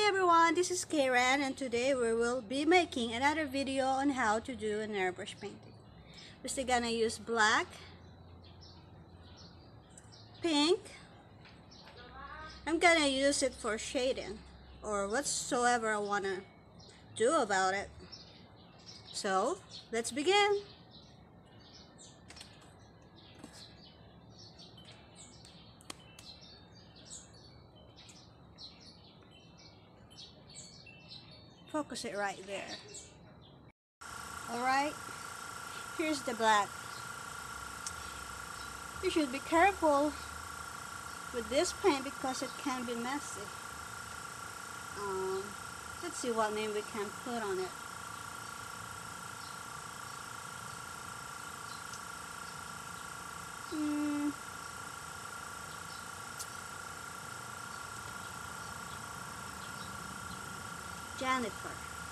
everyone, this is Karen and today we will be making another video on how to do an airbrush painting. We're still gonna use black, pink. I'm gonna use it for shading or whatsoever I wanna do about it. So let's begin. Focus it right there. Alright, here's the black. You should be careful with this paint because it can be messy. Let's see what name we can put on it. Jennifer.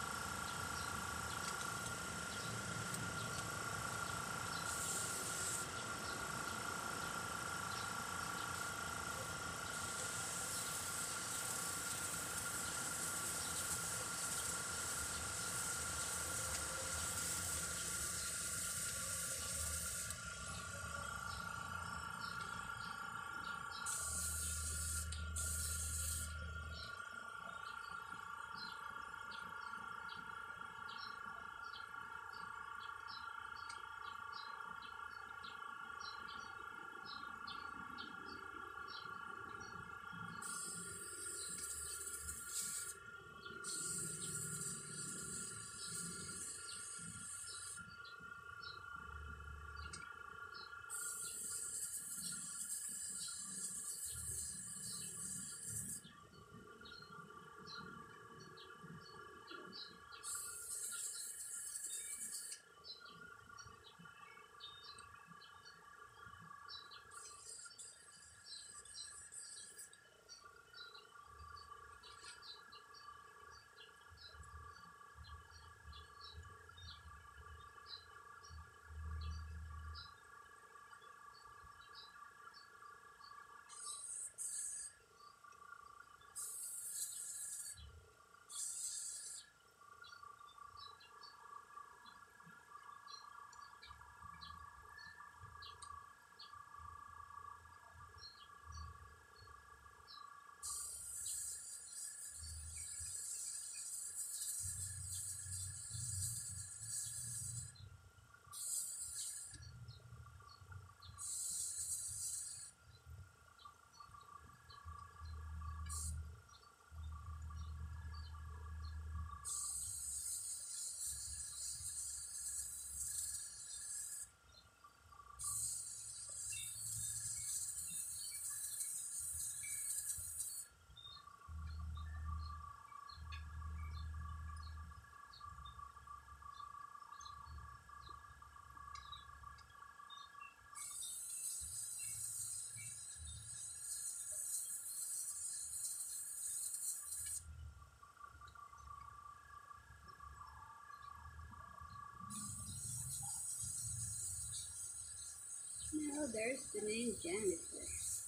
No, there's the name Jennifer.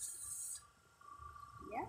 Yeah.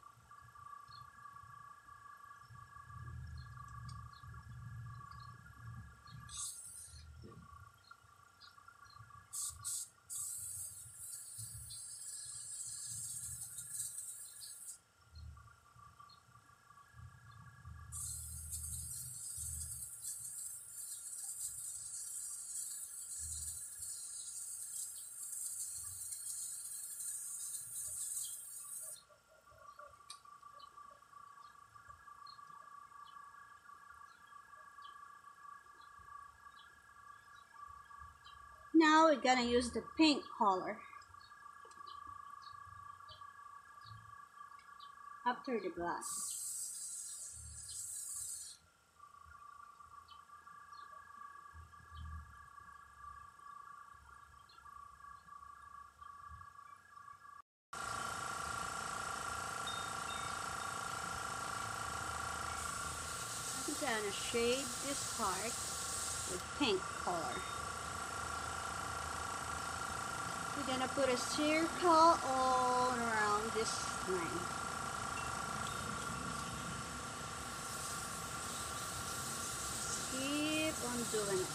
Now we're gonna use the pink color after the black. I'm gonna shade this heart with pink color. We're gonna put a circle all around this line. doing it.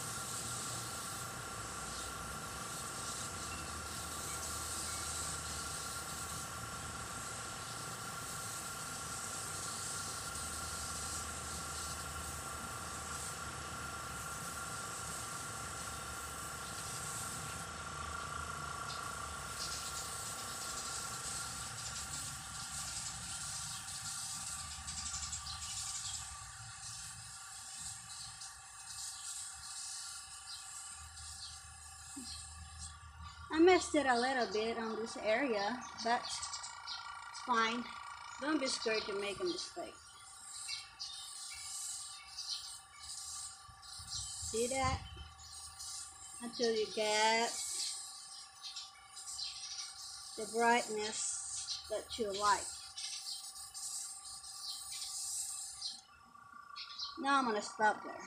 I messed it a little bit on this area, but it's fine. Don't be scared to make a mistake. See that? Until you get the brightness that you like. Now I'm gonna stop there.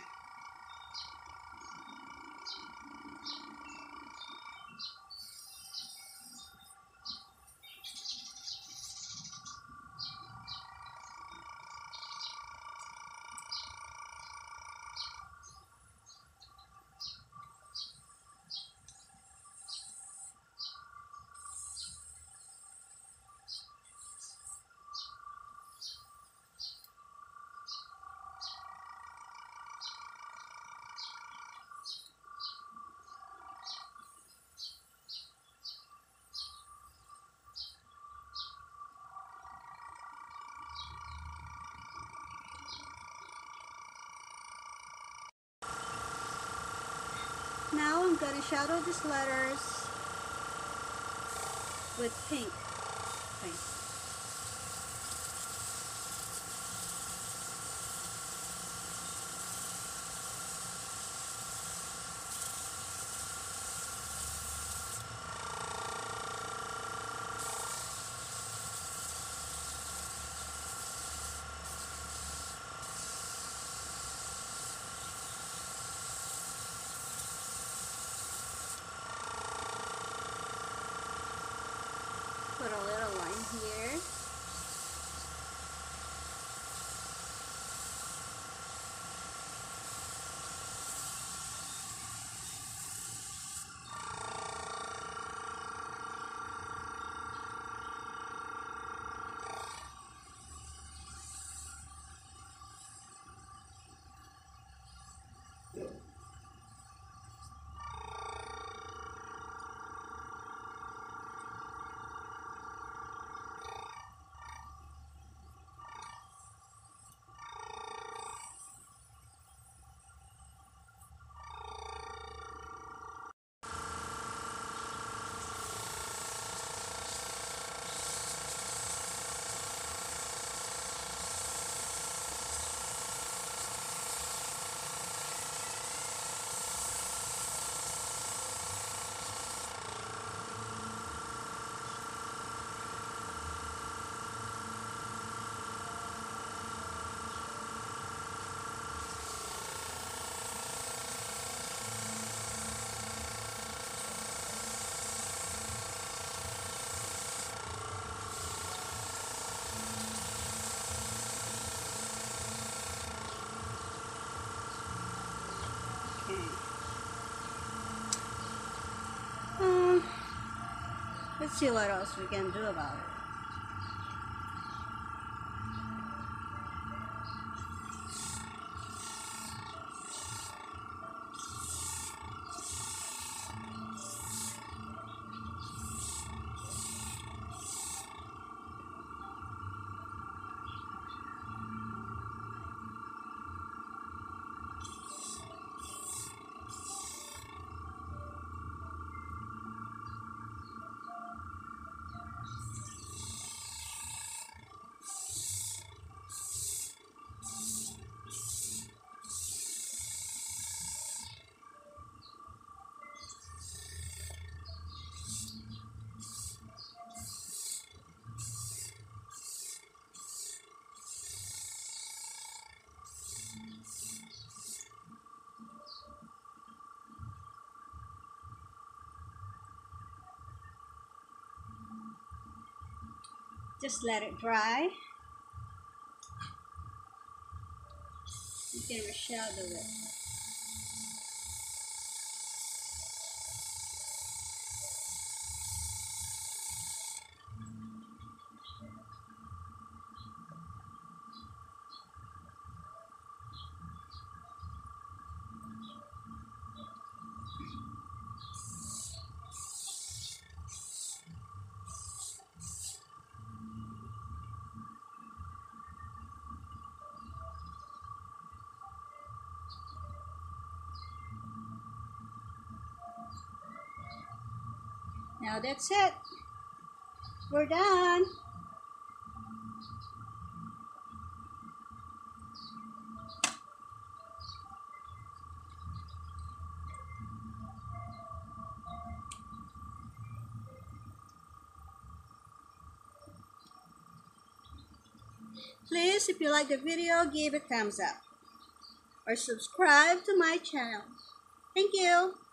Now I'm gonna shadow these letters with pink paint. Put a little line here. Let's see what else we can do about it. Just let it dry. You can reshadow it. Now that's it. We're done. Please, if you like the video, give it a thumbs up or subscribe to my channel. Thank you.